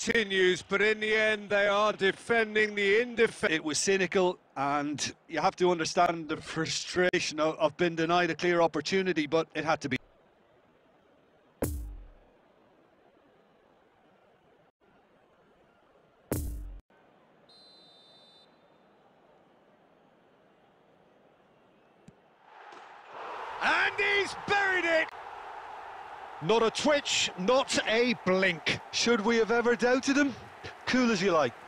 continues, but in the end they are defending the indefensible. It was cynical, and you have to understand the frustration of being denied a clear opportunity, but it had to be. And he's buried it! Not a twitch, not a blink. Should we have ever doubted him? Cool as you like.